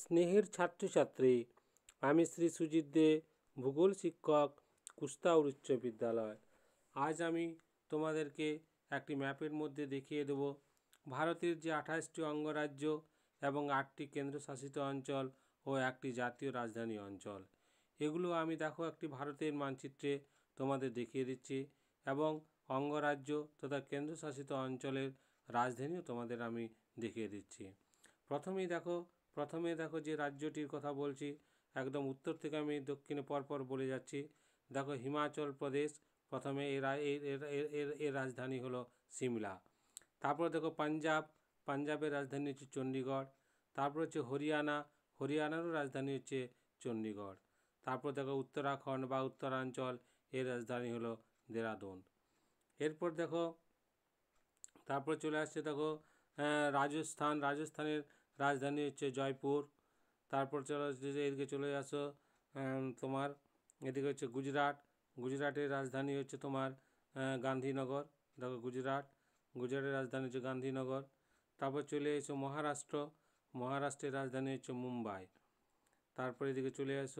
স্নেহের ছাত্রছাত্রী, আমি শ্রী সুজিত দে, ভূগোল শিক্ষক, কুস্তাউর উচ্চ বিদ্যালয়। আজ আমি তোমাদেরকে একটি ম্যাপের মধ্যে দেখিয়ে দেব ভারতের যে 28টি অঙ্গরাজ্য এবং 8টি কেন্দ্রশাসিত অঞ্চল ও একটি জাতীয় রাজধানী অঞ্চল। এগুলো আমি দেখো একটি ভারতের মানচিত্রে তোমাদের দেখিয়ে দিচ্ছি এবং অঙ্গরাজ্য তথা কেন্দ্রশাসিত অঞ্চলের রাজধানীও তোমাদের আমি দেখিয়ে দিচ্ছি। প্রথমে দেখো যে রাজ্যটির কথা বলছি, একদম উত্তর থেকে আমি দক্ষিণে পরপর বলে যাচ্ছি। দেখো হিমাচল প্রদেশ, প্রথমে এর রাজধানী হলো সিমলা। তারপর দেখো পাঞ্জাবের রাজধানী হচ্ছে চণ্ডীগড়। তারপর হচ্ছে হরিয়ানারও রাজধানী হচ্ছে চণ্ডীগড়। তারপর দেখো উত্তরাখণ্ড বা উত্তরাঞ্চল, এর রাজধানী হলো দেরাদুন। এরপর দেখো তারপর চলে আসছে দেখো রাজস্থানের রাজধানী হচ্ছে জয়পুর। তারপর চলে আসছে যে এদিকে চলে আসো তোমার এদিকে হচ্ছে গুজরাটের রাজধানী হচ্ছে তোমার গান্ধীনগর। দেখো গুজরাটের রাজধানী হচ্ছে গান্ধীনগর। তারপর চলে এসো মহারাষ্ট্রের রাজধানী হচ্ছে মুম্বাই। তারপর এদিকে চলে আসো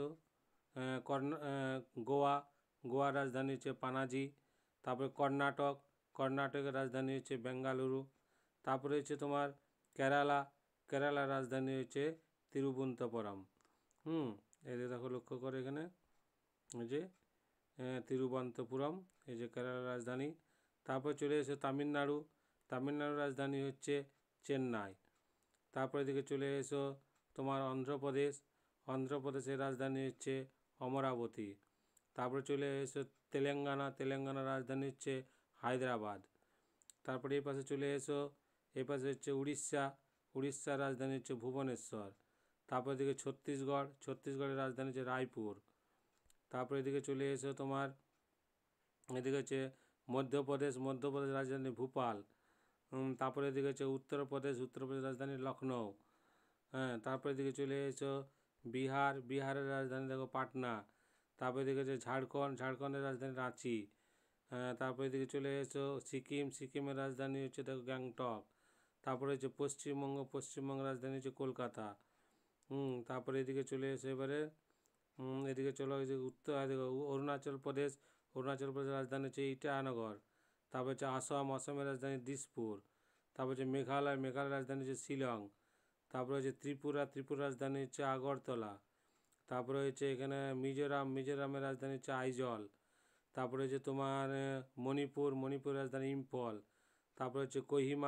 গোয়ার রাজধানী হচ্ছে পানাজি। তারপরে কর্ণাটকের রাজধানী হচ্ছে বেঙ্গালুরু। তারপরে হচ্ছে তোমার কেরালার রাজধানী হচ্ছে তিরুবনন্তপুরম। এই যে দেখো লক্ষ্য করে এখানে এই যে তিরুবনন্তপুরম, এই যে কেরালার রাজধানী। তারপর চলে এসে তামিলনাড়ুর রাজধানী হচ্ছে চেন্নাই। তারপর এদিকে চলে এসো তোমার অন্ধ্রপ্রদেশের রাজধানী হচ্ছে অমরাবতী। তারপরে চলে এসো তেলেঙ্গানার রাজধানী হচ্ছে হায়দ্রাবাদ। তারপরে এই পাশে চলে এসো, এই পাশে হচ্ছে উড়িষ্যার রাজধানী হচ্ছে ভুবনেশ্বর। তারপর এদিকে ছত্তিশগড়ের রাজধানী হচ্ছে রায়পুর। তারপরে এদিকে চলে এসো তোমার এদিকে হচ্ছে মধ্যপ্রদেশ রাজধানী ভোপাল। তারপরে এদিকে হচ্ছে উত্তরপ্রদেশ রাজধানী লখনৌ। তারপরে এদিকে চলে এসো বিহারের রাজধানী দেখো পাটনা। তারপরে এদিকে হচ্ছে ঝাড়খণ্ডের রাজধানী রাঁচি। তারপরে এদিকে চলে এসো সিকিমের রাজধানী হচ্ছে দেখো গ্যাংটক। তারপরে হচ্ছে পশ্চিমবঙ্গের রাজধানী হচ্ছে কলকাতা। তারপরে এদিকে চলে এসো এবারে এদিকে চলো অরুণাচল প্রদেশের রাজধানী হচ্ছে ইটানগর। তারপর হচ্ছে আসামের রাজধানী দিসপুর। তারপর হচ্ছে মেঘালয়ের রাজধানী হচ্ছে শিলং। তারপরে হচ্ছে ত্রিপুরার রাজধানী হচ্ছে আগরতলা। তারপরে হচ্ছে এখানে মিজোরামের রাজধানী হচ্ছে আইজল। তারপরে হচ্ছে তোমার মণিপুরের রাজধানী ইম্ফল। তারপরে হচ্ছে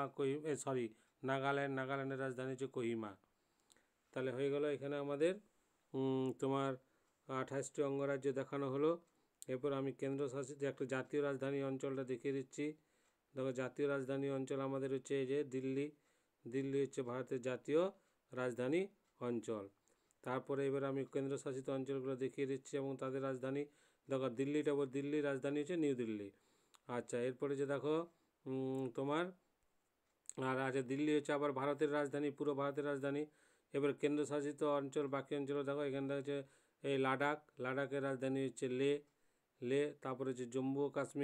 নাগাল্যান্ডের রাজধানী হচ্ছে কোহিমা। তাহলে হয়ে গেল এখানে আমাদের তোমার 28টি অঙ্গরাজ্য দেখানো হলো। এরপর আমি কেন্দ্রশাসিত একটা জাতীয় রাজধানী অঞ্চলটা দেখিয়ে দিচ্ছি। দেখো জাতীয় রাজধানী অঞ্চল আমাদের হচ্ছে এই যে দিল্লি হচ্ছে ভারতের জাতীয় রাজধানী অঞ্চল। তারপরে এবার আমি কেন্দ্রশাসিত অঞ্চলগুলো দেখিয়ে দিচ্ছি এবং তাদের রাজধানী। দেখো দিল্লির রাজধানী হচ্ছে নিউ দিল্লি। আচ্ছা, এরপরে যে দেখো তোমার আর আচ্ছা দিল্লি হচ্ছে আবার ভারতের রাজধানী, পুরো ভারতের রাজধানী। এবার কেন্দ্রশাসিত অঞ্চল বাকি অঞ্চল দেখো, এখানটা হচ্ছে এই লাদাখের রাজধানী হচ্ছে লে। তারপরে হচ্ছে জম্মু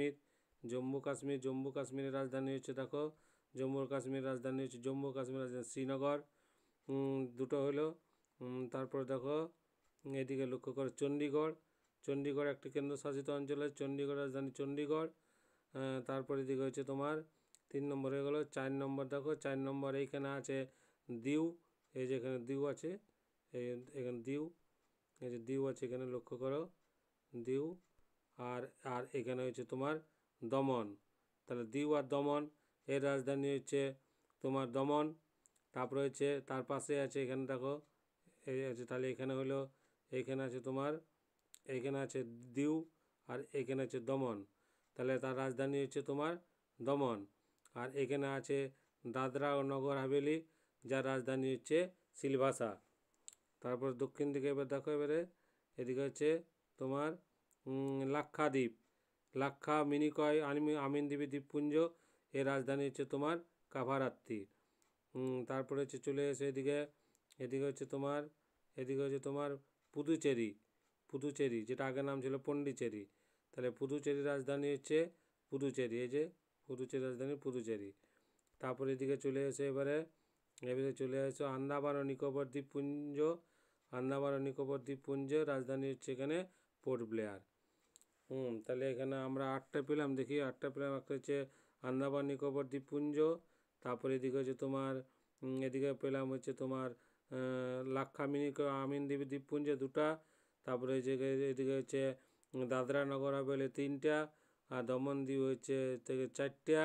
কাশ্মীরের রাজধানী হচ্ছে দেখো জম্মু কাশ্মীরের রাজধানী শ্রীনগর। দুটো হলো। তারপর দেখো এদিকে লক্ষ্য করো চণ্ডীগড় একটি কেন্দ্রশাসিত অঞ্চল আছে, চণ্ডীগড় রাজধানী চণ্ডীগড়। তারপর এদিকে হচ্ছে তোমার 3 নম্বর হয়ে গেলো। 4 নম্বর দেখো, 4 নম্বর এইখানে আছে দিউ। এই যে এখানে দিউ আছে, এখানে দিউ, এই যে দিউ আছে এখানে লক্ষ্য করো দিউ। আর এখানে হচ্ছে তোমার দমন। তাহলে দিউ আর দমন, এর রাজধানী হচ্ছে তোমার দমন। তারপরে হচ্ছে তার পাশে আছে এখানে দেখো এই আছে, তাহলে এখানে হলো এইখানে আছে তোমার এইখানে আছে দিউ আর এখানে আছে দমন। তাহলে তার রাজধানী হচ্ছে তোমার দমন। আর এখানে আছে দাদরা ও নগর হাভেলি, যার রাজধানী হচ্ছে সিলভাসা। তারপর দক্ষিণ দিকে এবার দেখো এবারে এদিকে হচ্ছে তোমার লাক্ষাদ্বীপ, মিনিকয় আমিনদ্বীপী দ্বীপপুঞ্জ, এর রাজধানী হচ্ছে তোমার কাভারাত্তি। তারপরে হচ্ছে চলে এসে এদিকে হচ্ছে তোমার পুদুচেরি, যেটা আগের নাম ছিল পন্ডিচেরি। তাহলে পুদুচেরির রাজধানী হচ্ছে পুদুচেরি, এই যে পুদুচেরি রাজধানী পুদুচেরি। তারপরে এদিকে চলে এসে এবারে এবারে চলে আসো আন্দামান ও নিকোবর দ্বীপপুঞ্জ। আন্দামান ও নিকোবর দ্বীপপুঞ্জের রাজধানী হচ্ছে এখানে পোর্ট ব্লেয়ার। তাহলে এখানে আমরা 8টা পেলাম, দেখি 8টা পেলাম। একটা হচ্ছে আন্দামান নিকোবর দ্বীপপুঞ্জ, তারপরে এদিকে হচ্ছে তোমার এদিকে পেলাম হচ্ছে তোমার লাক্ষাদ্বীপ আমিনদ্বীপ দ্বীপপুঞ্জ 2টা, তারপরে এদিকে হচ্ছে দাদরা নগর হাভেলি 3টা, আর দমন দ্বীপ হচ্ছে থেকে 4টা,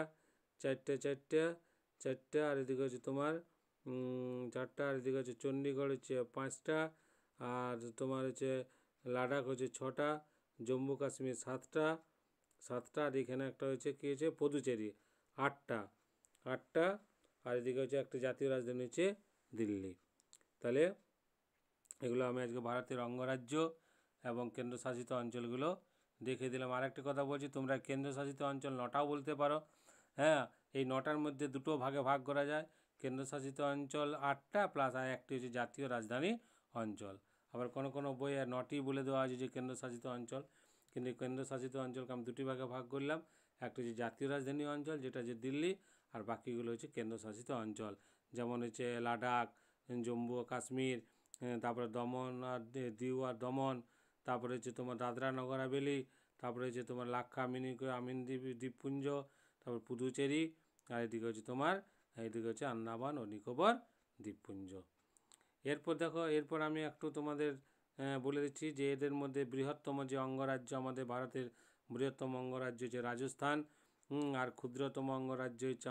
চারটে আর এদিকে হচ্ছে তোমার 4টা, আর এদিকে হচ্ছে চণ্ডীগড় হচ্ছে 5টা, আর তোমার হচ্ছে লাদাখ হচ্ছে 6টা, জম্মু কাশ্মীর 7টা, আর এখানে একটা হচ্ছে কী হচ্ছে পুদুচেরি 8টা, আর এদিকে হচ্ছে একটা জাতীয় রাজধানী হচ্ছে দিল্লি। তাহলে এগুলো আমি আজকে ভারতের অঙ্গরাজ্য এবং কেন্দ্রশাসিত অঞ্চলগুলো দেখে দিলাম। আরেকটা কথা বলছি, তোমরা কেন্দ্রশাসিত অঞ্চল 9টাও বলতে পারো। হ্যাঁ, এই 9টার মধ্যে 2টো ভাগে ভাগ করা যায়। কেন্দ্রশাসিত অঞ্চল 8টা প্লাস আর একটি হচ্ছে জাতীয় রাজধানী অঞ্চল। আবার কোনো কোনো বইয়ে 9টি বলে দেওয়া আছে যে কেন্দ্রশাসিত অঞ্চল, কিন্তু কেন্দ্রশাসিত অঞ্চলকে আমি 2টি ভাগে ভাগ করলাম। একটা হচ্ছে জাতীয় রাজধানী অঞ্চল, যেটা হচ্ছে দিল্লি, আর বাকিগুলো হচ্ছে কেন্দ্রশাসিত অঞ্চল, যেমন হচ্ছে লাদাখ, জম্মু ও কাশ্মীর, তারপরে দমন আর দিউ আর দমন, তারপরে হচ্ছে তোমার দাদরা নগর হাভেলি, তারপরে হচ্ছে তোমার আমিনদ্বীপ দ্বীপপুঞ্জ, তারপর পুদুচেরি, আর এদিকে হচ্ছে তোমার এইদিকে হচ্ছে আন্দামান ও নিকোবর দ্বীপপুঞ্জ। এরপর দেখো, এরপর আমি একটু তোমাদের বলে দিচ্ছি যে এদের মধ্যে বৃহত্তম যে অঙ্গরাজ্য আমাদের ভারতের বৃহত্তম অঙ্গরাজ্য হচ্ছে রাজস্থান, আর ক্ষুদ্রতম অঙ্গরাজ্য হচ্ছে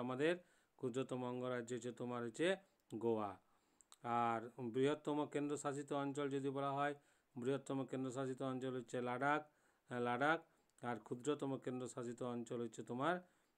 তোমার হচ্ছে গোয়া। আর বৃহত্তম কেন্দ্রশাসিত অঞ্চল যদি বলা হয়, বৃহত্তম কেন্দ্রশাসিত অঞ্চল হচ্ছে লাদাখ, আর ক্ষুদ্রতম কেন্দ্রশাসিত অঞ্চল হচ্ছে তোমার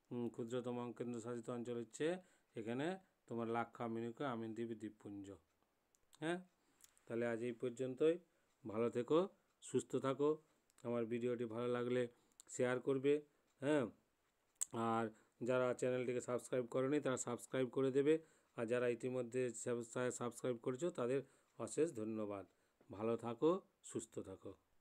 এখানে তোমার লাক্ষাদ্বীপ আমিনদ্বীপ দ্বীপপুঞ্জ। হ্যাঁ, তাহলে আজ এই পর্যন্তই। ভালো থেকো, সুস্থ থাকো। আমার ভিডিওটি ভালো লাগলে শেয়ার করবে। হ্যাঁ, আর যারা চ্যানেলটিকে সাবস্ক্রাইব করেনি তারা সাবস্ক্রাইব করে দেবে, আর যারা ইতিমধ্যে সাবস্ক্রাইব করেছো তাদের অশেষ ধন্যবাদ। ভালো থাকো, সুস্থ থাকো।